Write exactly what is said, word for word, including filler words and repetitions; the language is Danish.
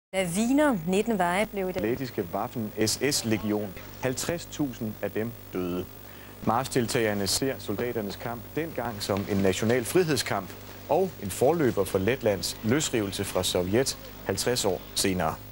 Hvad Wiener nitten veje blev i dag. Lettiske Waffen S S-legion. halvtreds tusind af dem døde. Marchdeltagerne ser soldaternes kamp dengang som en national frihedskamp og en forløber for Letlands løsrivelse fra Sovjet halvtreds år senere.